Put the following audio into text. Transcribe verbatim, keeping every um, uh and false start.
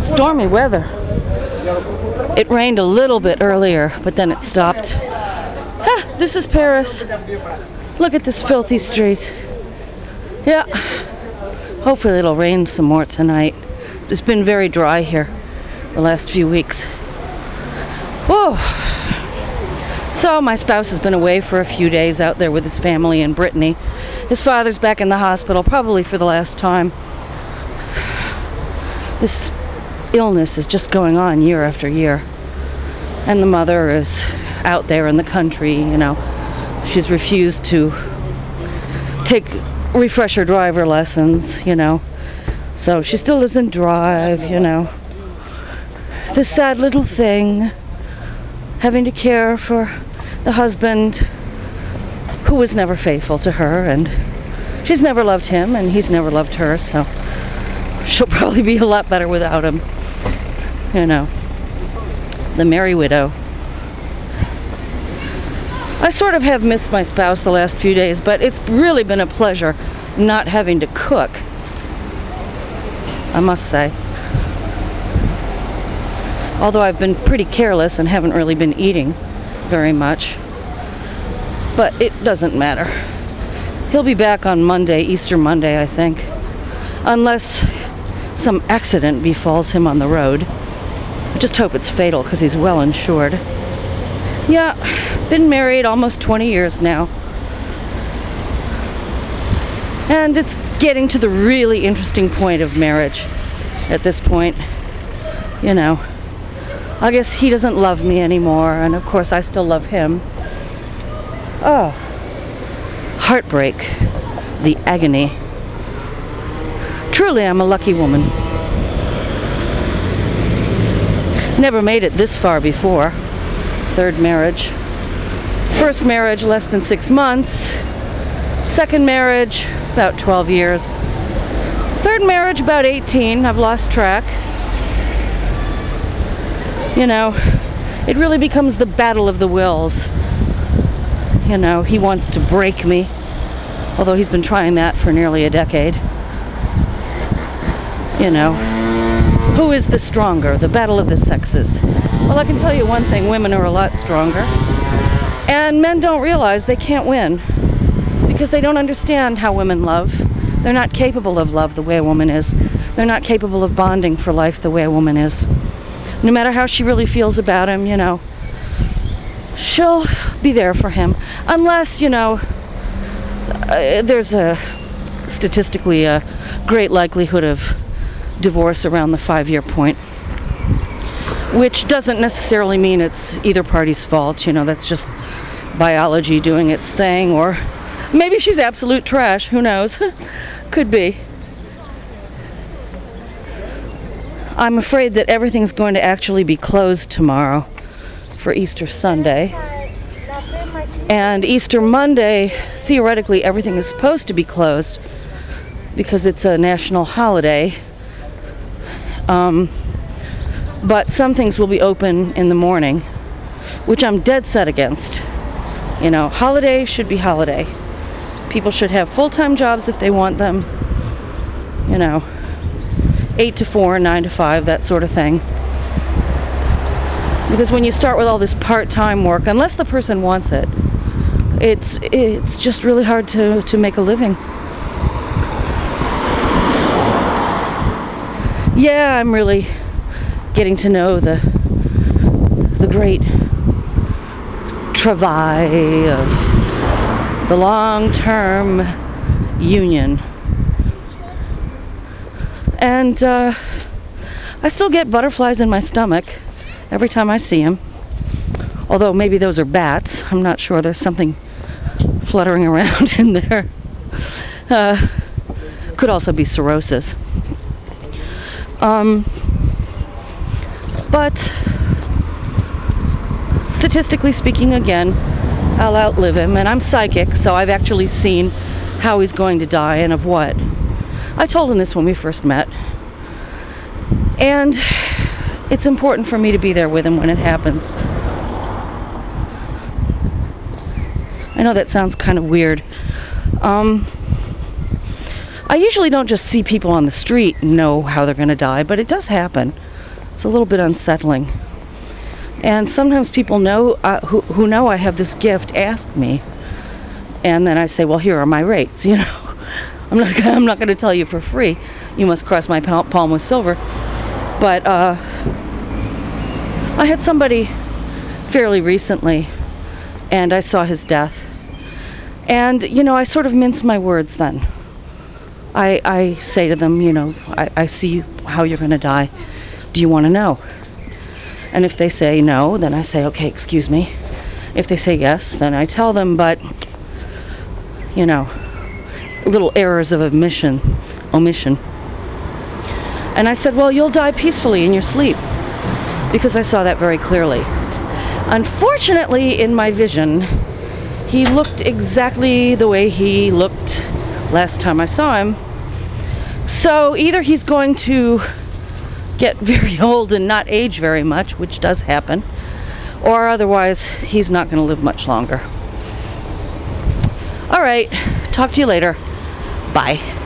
stormy weather. It rained a little bit earlier, but then it stopped. Ah, this is Paris. Look at this filthy street. Yeah. Hopefully it'll rain some more tonight. It's been very dry here the last few weeks. Whoa. So my spouse has been away for a few days out there with his family in Brittany. His father's back in the hospital, probably for the last time. This illness is just going on year after year. And the mother is out there in the country, you know. She's refused to take refresher driver lessons, you know. So she still doesn't drive, you know. This sad little thing, having to care for the husband who was never faithful to her, and she's never loved him, and he's never loved her, so she'll probably be a lot better without him. You know, the merry widow. I sort of have missed my spouse the last few days, but it's really been a pleasure not having to cook, I must say. Although I've been pretty careless and haven't really been eating very much. But it doesn't matter. He'll be back on Monday, Easter Monday, I think. Unless some accident befalls him on the road. I just hope it's fatal, because he's well insured. Yeah, been married almost twenty years now. And it's getting to the really interesting point of marriage at this point. You know, I guess he doesn't love me anymore, and of course I still love him. Oh, heartbreak, the agony. Truly, I'm a lucky woman. Never made it this far before. Third marriage. First marriage, less than six months. Second marriage, about twelve years. Third marriage, about eighteen. I've lost track. You know, it really becomes the battle of the wills. You know, he wants to break me, although he's been trying that for nearly a decade. You know, who is the stronger? The battle of the sexes. Well, I can tell you one thing, women are a lot stronger. And men don't realize they can't win, because they don't understand how women love. They're not capable of love the way a woman is. They're not capable of bonding for life the way a woman is. No matter how she really feels about him, you know, she'll be there for him. Unless, you know, uh, there's a statistically a great likelihood of divorce around the five-year point, which doesn't necessarily mean it's either party's fault. You know, that's just biology doing its thing, or maybe she's absolute trash. Who knows? Could be. I'm afraid that everything's going to actually be closed tomorrow for Easter Sunday. And Easter Monday, theoretically, everything is supposed to be closed because it's a national holiday. Um, but some things will be open in the morning, which I'm dead set against. You know, holiday should be holiday. People should have full-time jobs if they want them. You know, eight to four, nine to five, that sort of thing. Because when you start with all this part-time work, unless the person wants it, it's it's just really hard to, to make a living. Yeah, I'm really getting to know the the great travail of the long-term union. And uh, I still get butterflies in my stomach every time I see him. Although maybe those are bats. I'm not sure. There's something fluttering around in there. Uh, could also be cirrhosis. Um, but statistically speaking, again, I'll outlive him. And I'm psychic, so I've actually seen how he's going to die and of what. I told him this when we first met. And it's important for me to be there with him when it happens. I know that sounds kind of weird. Um, I usually don't just see people on the street and know how they're going to die, but it does happen. It's a little bit unsettling. And sometimes people know uh, who who know I have this gift ask me, and then I say, well, here are my rates. You know, I'm not I'm not going to tell you for free. You must cross my pal palm with silver. But uh, I had somebody fairly recently, and I saw his death, and you know, I sort of mince my words then. I I say to them, you know, I, I see how you're going to die. Do you want to know? And if they say no, then I say, okay, excuse me. If they say yes, then I tell them, but, you know, little errors of omission, omission. And I said, well, you'll die peacefully in your sleep, because I saw that very clearly. Unfortunately, in my vision, he looked exactly the way he looked last time I saw him. So either he's going to get very old and not age very much, which does happen, or otherwise he's not going to live much longer. All right, talk to you later. Bye.